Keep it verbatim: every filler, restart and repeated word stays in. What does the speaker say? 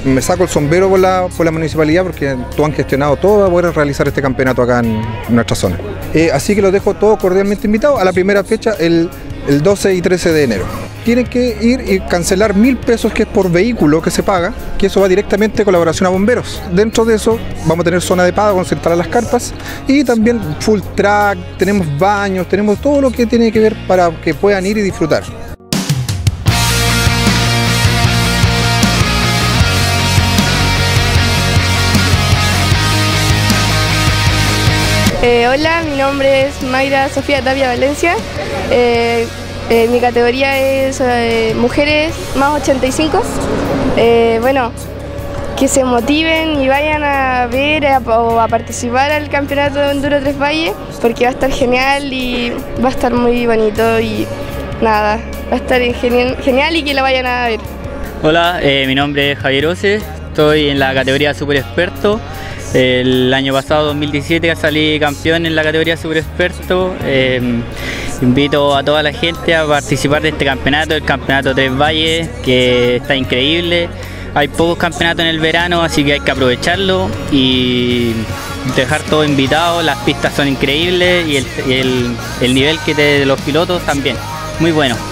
me saco el sombrero por la, por la municipalidad porque tú han gestionado todo para poder realizar este campeonato acá en nuestra zona. Eh, así que los dejo todos cordialmente invitados a la primera fecha el, el doce y trece de enero. Tienen que ir y cancelar mil pesos, que es por vehículo que se paga, que eso va directamente a colaboración a bomberos. Dentro de eso vamos a tener zona de pago con sentar las carpas y también full track, tenemos baños, tenemos todo lo que tiene que ver para que puedan ir y disfrutar. Eh, hola, mi nombre es Mayra Sofía Tapia Valencia. Eh, eh, mi categoría es eh, mujeres más ochenta y cinco. Eh, bueno, que se motiven y vayan a ver a, o a participar al campeonato de Enduro Tres Valles, porque va a estar genial y va a estar muy bonito y nada, va a estar genial, genial y que lo vayan a ver. Hola, eh, mi nombre es Javier Ose, estoy en la categoría Super Experto. El año pasado, dos mil diecisiete, salí campeón en la categoría Super Experto. Eh, invito a toda la gente a participar de este campeonato, el campeonato Tres Valles, que está increíble. Hay pocos campeonatos en el verano, así que hay que aprovecharlo y dejar todo invitado. Las pistas son increíbles y el, y el, el nivel que te, de los pilotos también, muy bueno.